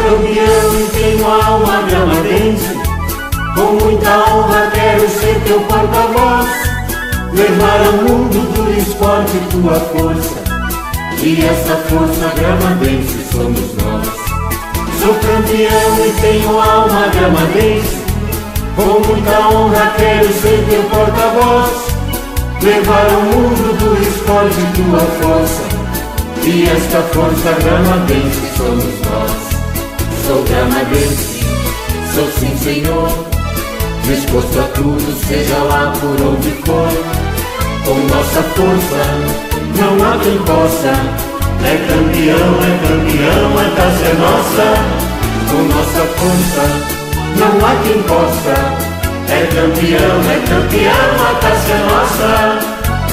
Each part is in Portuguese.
campeão e tenho a alma gramadense. Com muita honra quero ser teu porta-voz, levar ao mundo do esporte tua força, e essa força gramadense somos nós. Sou campeão e tenho a alma gramadense. Com muita honra quero ser teu porta-voz, levar ao mundo do esporte tua força, e esta força gramadense somos nós. Sou gramadense, sou sim senhor, disposto a tudo, seja lá por onde for. Com nossa força não há quem possa, é campeão, a taça é nossa. Com nossa força não há quem possa, é campeão, a taça é nossa.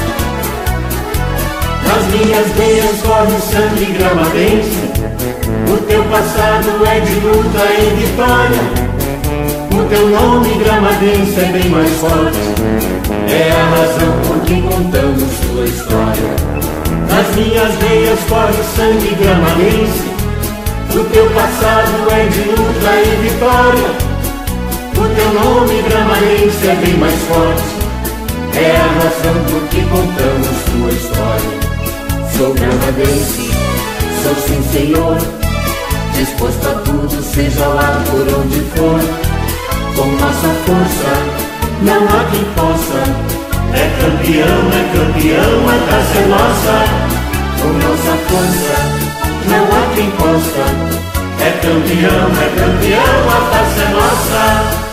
Nas minhas veias corre sangue gramadense, o teu passado é de luta e vitória. O teu nome gramadense é bem mais forte, é a razão por que contamos tua história. Nas minhas veias corre sangue gramadense, o teu passado é de luta e vitória. O teu nome gramadense é bem mais forte, é a razão por que contamos tua história. Sou gramadense, sou sim senhor, disposto a tudo, seja lá por onde for. Com nossa força não há quem possa, é campeão, a taça é nossa. Com nossa força não há quem possa, é campeão, a taça é nossa.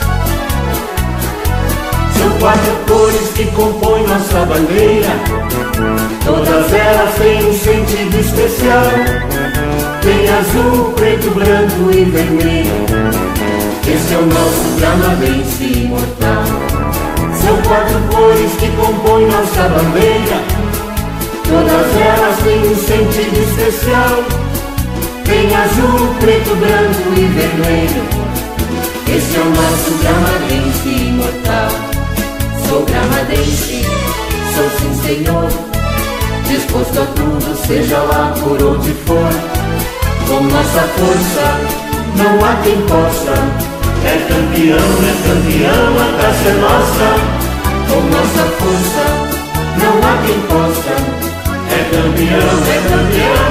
São quatro cores que compõem nossa bandeira, todas elas têm um sentido especial. Tem azul, preto, branco e vermelho, esse é o nosso gramadense imortal. São quatro cores que compõem nossa bandeira, todas elas têm um sentido especial. Tem azul, preto, branco e vermelho, esse é o nosso gramadense imortal. Sou gramadense, sou sim senhor, disposto a tudo, seja lá por onde for. Com nossa força não há quem possa, é campeão, a taça é nossa. Com nossa força não há quem possa, é campeão,